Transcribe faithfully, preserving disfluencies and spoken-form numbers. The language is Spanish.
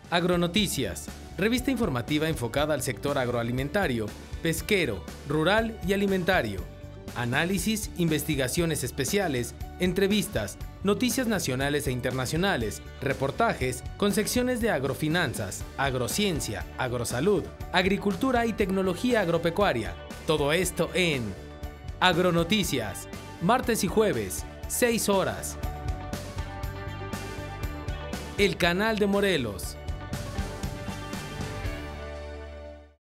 Agronoticias, revista informativa enfocada al sector agroalimentario, pesquero, rural y alimentario. Análisis, investigaciones especiales, entrevistas, noticias nacionales e internacionales, reportajes con secciones de agrofinanzas, agrociencia, agrosalud, agricultura y tecnología agropecuaria. Todo esto en Agronoticias, martes y jueves, seis horas. El Canal de Morelos.